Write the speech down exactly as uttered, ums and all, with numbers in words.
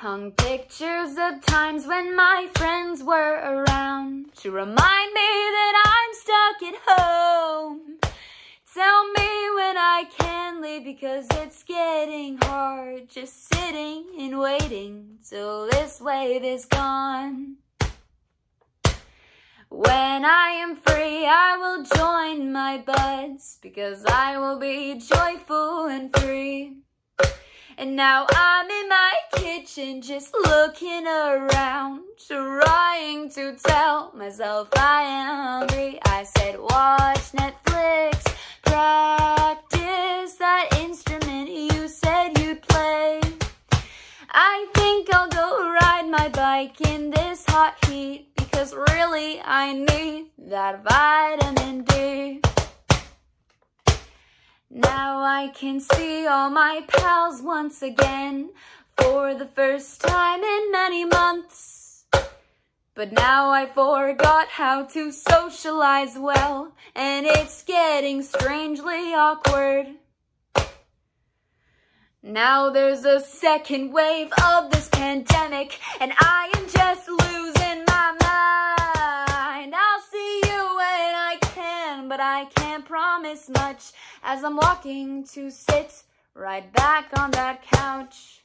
Hung pictures of times when my friends were around to remind me that I'm stuck at home. Tell me when I can leave, because it's getting hard just sitting and waiting till this wave is gone. When I am free, I will join my buds, because I will be joyful and free. And now I'm in my kitchen just looking around, trying to tell myself I am hungry. I said watch Netflix, practice that instrument you said you'd play. I think I'll go ride my bike in this hot heat, because really I need that vitamin D. Now I can see all my pals once again for the first time in many months. But now I forgot how to socialize well, and it's getting strangely awkward. Now there's a second wave of this pandemic, and I am just losing my mind. I'll see you when I can, but I can't promise much, as I'm walking to sit right back on that couch.